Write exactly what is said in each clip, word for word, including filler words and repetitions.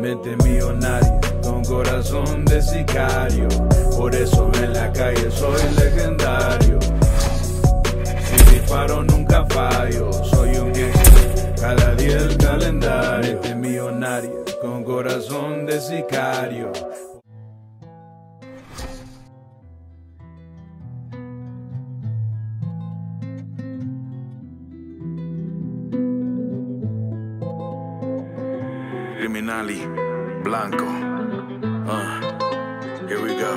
mente millonaria, con corazón de sicario. Por eso en la calle soy legendario. Si disparo nunca fallo, soy un gangster, cada día el calendario. Mente millonaria, con corazón de sicario. Criminali, Blanco. Uh, here we go.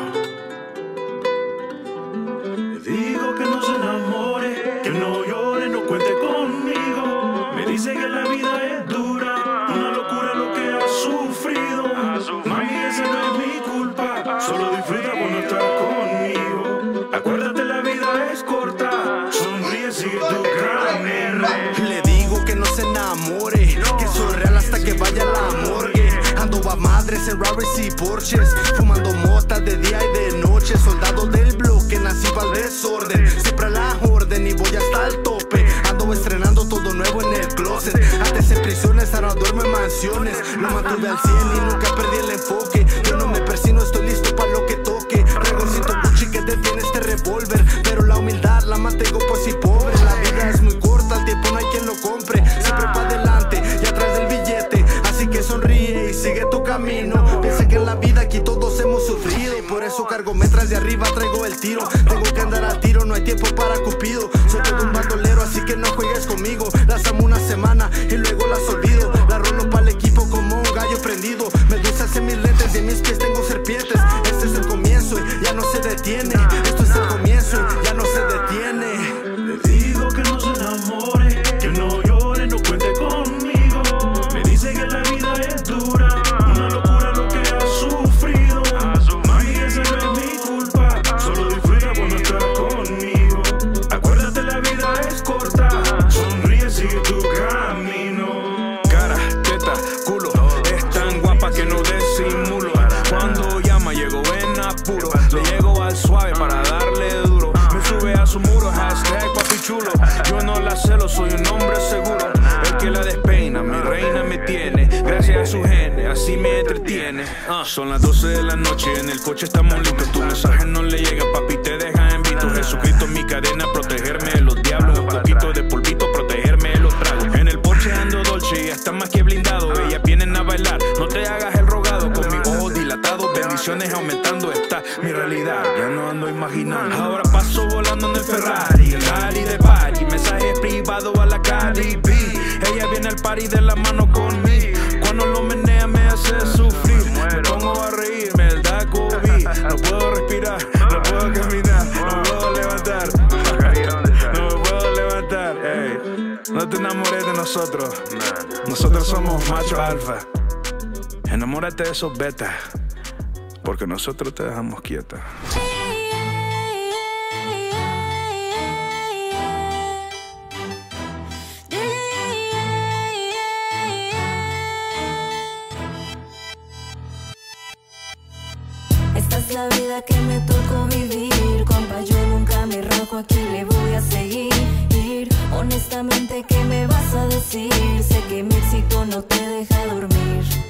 Le digo que no se enamore, que no llore, no cuente conmigo. Me dice que la vida es dura, una locura lo que ha sufrido. Mami, esa no es mi culpa, solo disfruta cuando estás conmigo. Acuérdate, la vida es corta, sonríe, sigue tu camino. Le digo que no se enamore, que soy real hasta que vaya a la morgue. Ando a madres en Rarys y Porsches, fumando mota de día y de noche. Soldado del bloque, nací para el desorden, siempre a la orden y voy hasta el tope. Ando estrenando todo nuevo en el closet. Antes en prisiones, ahora duermo en mansiones. Lo mantuve al cien y nunca perdí el enfoque. Yo no me persino, estoy listo para lo que toque. Regocito Gucci que detiene este revólver, pero la humildad la mantengo pues y pobre. La vida es muy corta, el tiempo no hay quien lo compre. Siempre para adelante y atrás del billete, así que sonríe y sigue tu camino. Piensa que en la vida aquí todos hemos sufrido, por eso cargo metras de arriba, traigo el tiro. Tengo que andar al tiro, no hay tiempo para Cupido. Soy todo un bandolero, así que no juegues conmigo. Las amo una semana y luego las olvido. La rolo para el equipo como un gallo prendido. Medusas en mis lentes y en mis pies tengo serpientes. Este es el comienzo y ya no se detiene. Esto es el comienzo y ya no se detiene. Le digo que no se enamore, que no llore, no cuente conmigo. Me dice que la vida es dura, una locura lo que ha sufrido. Mami, esa no es mi culpa, solo disfruta cuando estás conmigo. Acuérdate, la vida es corta, sonríe, sigue tu camino. Cara, teta, culo, es tan guapa que no disimulo. Cuando llama llego en apuro, le llego al suave para darle duro. Me sube a su muro, hashtag papi chulo. Yo no la celo, soy un hombre seguro. El que la despeina, mi reina me tiene. Gracias a su gene, así me entretiene. uh, Son las doce de la noche, en el coche estamos listos. Tu mensaje no le llega, papi, te deja en visto. Jesucristo mi cadena, protegerme de los diablos. Un poquito de polvito, protegerme de los tragos. En el porche ando dolce y está más que blindado. Ellas vienen a bailar, no te hagas el rogado. Con mis ojos dilatados, bendiciones aumentando. Esta mi realidad, ya no ando imaginando. Ahora paso volando en el Ferrari, el rally de party. Mensaje privado a la Cardi B. Ella viene al party de la mano conmigo. Cuando lo menea me hace sufrir. Me pongo a reír, me da COVID. No puedo respirar, no puedo caminar, no puedo levantar. No me puedo levantar, ey. No te enamores de nosotros. Nosotros somos macho alfa. Enamórate de esos betas, porque nosotros te dejamos quieta. Esta es la vida que me tocó vivir, compa, yo nunca me rajo, aquí le voy a seguir. Honestamente, ¿qué me vas a decir? Sé que mi éxito no te deja dormir.